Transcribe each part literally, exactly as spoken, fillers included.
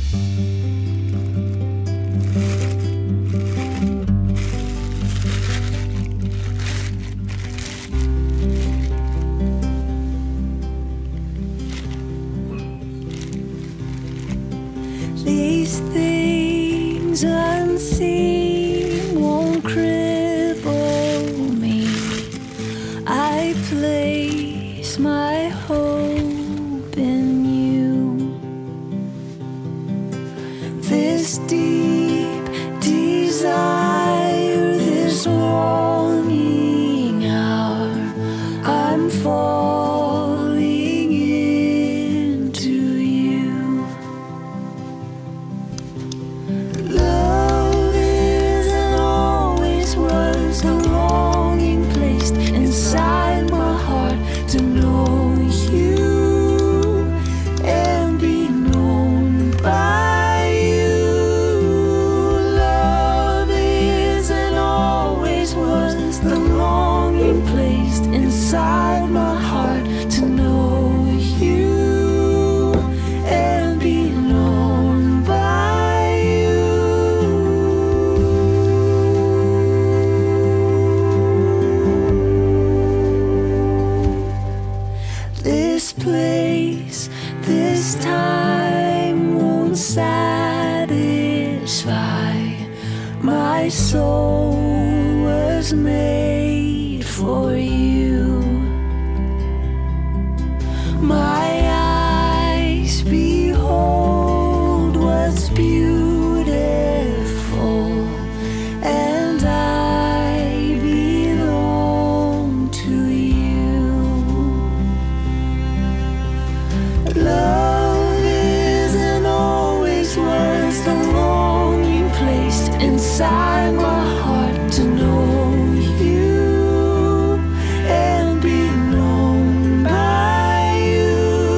These things unseen won't cripple me. I place my hope in you. This deep desire, this longing hour, I'm falling into you. Love isn't always was the longing placed inside my heart to know you and be known by you. Love isn't always was the longing placed inside my heart to know you and be known by you. This place, this time won't satisfy. My soul was made for you. My eyes behold what's beautiful, and I belong to you. Love isn't always was the longing placed inside my heart to know you and be known by you.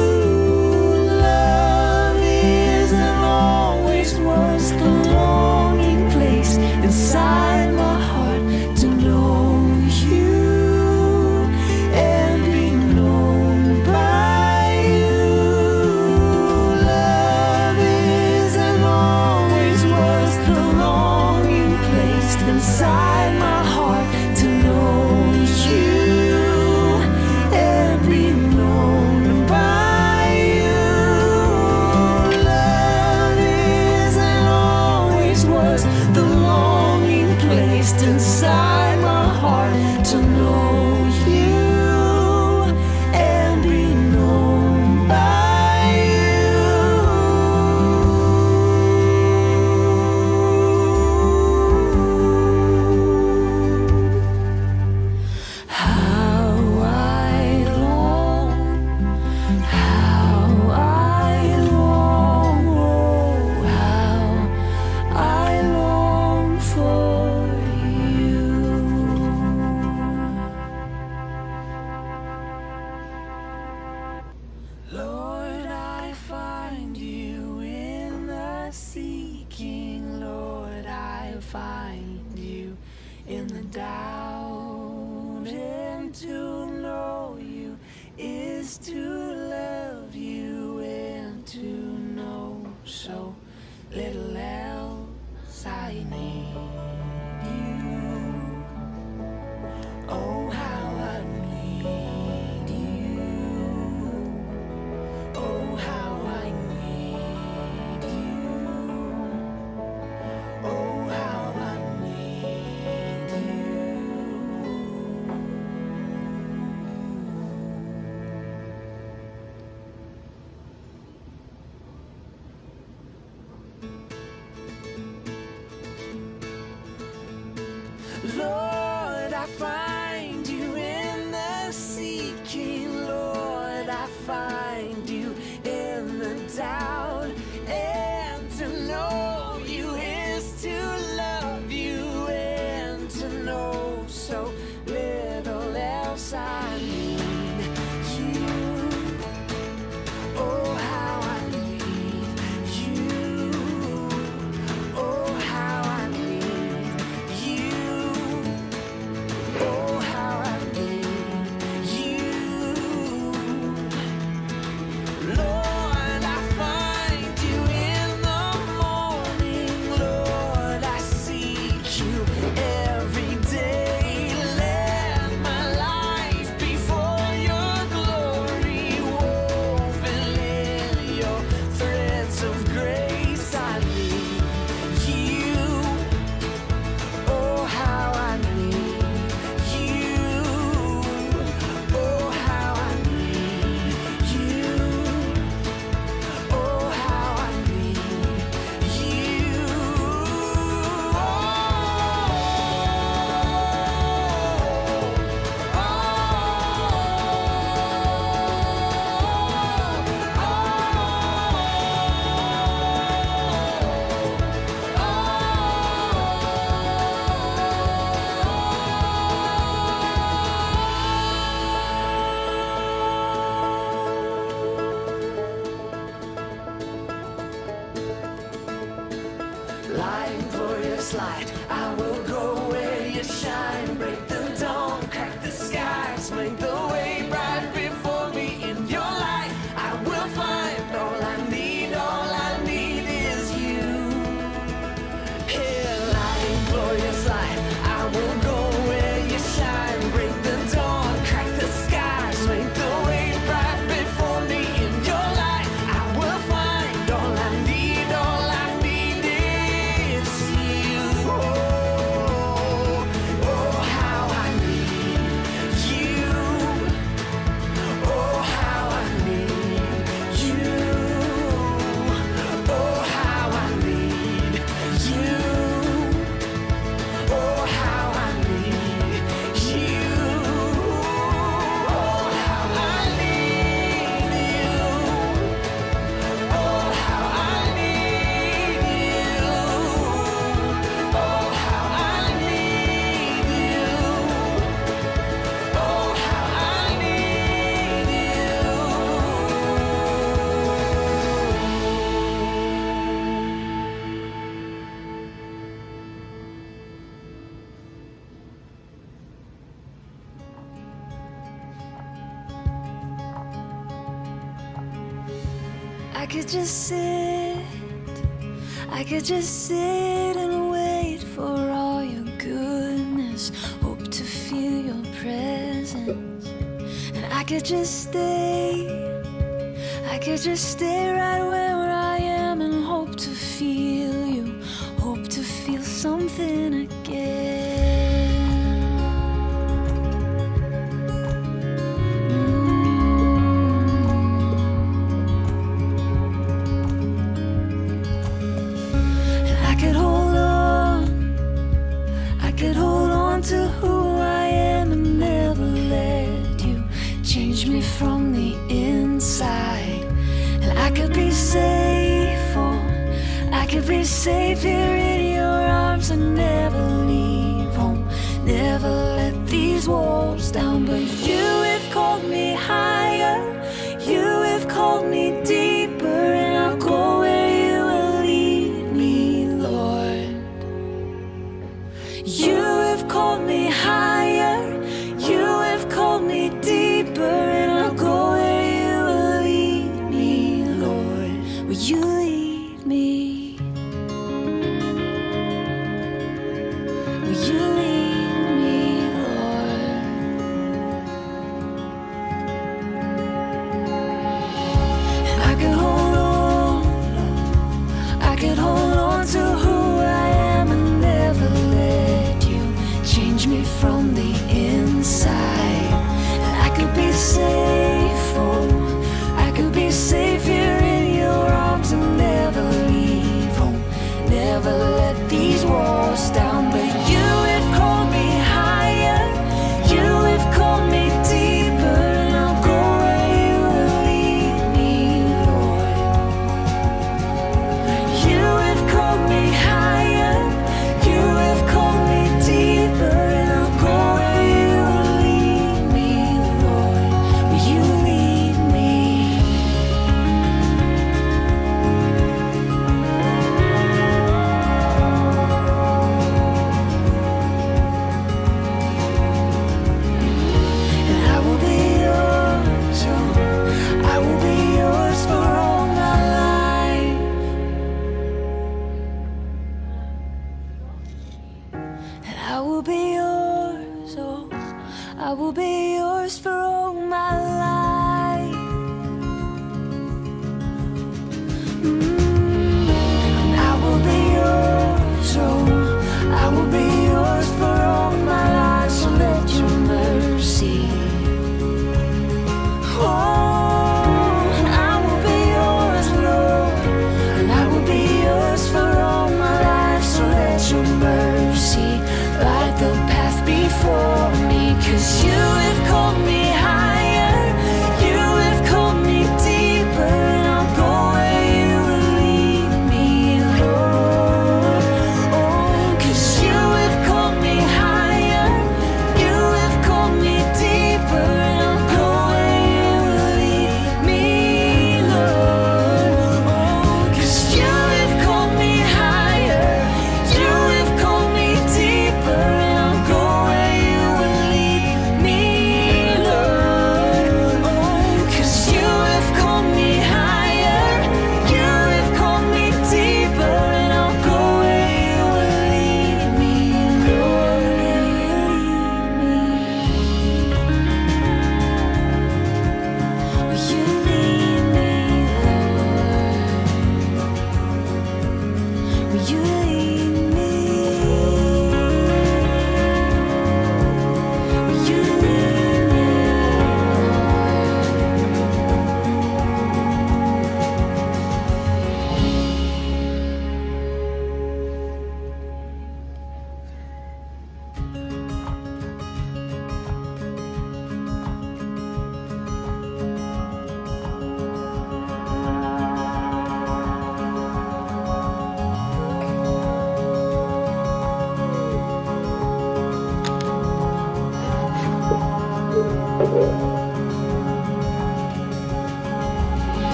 Love isn't always was the longing placed inside my heart to know you and be known by you. Love isn't always was the longing placed inside my heart to know you and be known by you. Love isn't always was the longing placed inside my heart to know you and be known by you. How I long, how I long, oh, how I long for you. Lord, I find you in the seeking. Lord, I find you in the doubt. And to know you is to love you, and to know so little else I need you. Oh, how I need you. Oh, how I need you. Oh, how I need you. Lord, I find you in the seeking. Lord, I find you in the doubt. And to know you is to love you, and to know so little else I need you. Oh, how I need you. Oh, how I need you. Light, glorious light, I will go where you shine. Break the dawn, crack the skies, make the way bright before me. In your light, I will find all I need, all I need is you. Here, light, glorious light, I will go where you shine. Break the dawn, crack the skies, make the way bright before me. In your light, I will find all I need, all I need is you. Oh, oh, how I need you. Oh, how I need you. Oh, how I need you. Oh, how I need you. Oh, how I need you. Oh, how I need you. Oh, how I need you. Oh, how I need you. I could just sit, I could just sit and wait for all your goodness. Hope to feel your presence. And I could just stay, I could just stay right where I am and hope to feel you. Hope to feel something again. I could hold on, I could hold on to who I am and never let you change me from the inside. And I could be safe, oh, I could be safe here in your arms and never leave home, never let these walls down. But you have called me higher, you have called me deeper, and I'll go where you will lead me, Lord. You have called me higher, you have called me deeper, and I'll go where you will lead me, Lord. Will you lead me? Will you lead me, Lord? And I could hold on, I could hold on to who I am and never let you change me from the inside. And I could be safe, oh, I could be safe here in your arms and never leave home, never let these walls down. But you have called me higher, you have called me deeper, and I'll go where you will lead me, Lord. You have called me higher, you have called me deeper, and I'll go where you will lead me, Lord. Will you lead me? And I will be yours, oh, I will be yours for all my life. And I will be yours, oh, I will be yours for